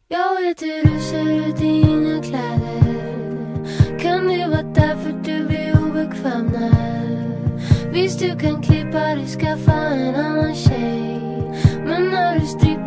Jag vet hur du ser ut i dina kläder. Kan det vara därför du blir obekväm när? Visst du kan klippa dig, skaffa en annan tjej, men när du strippar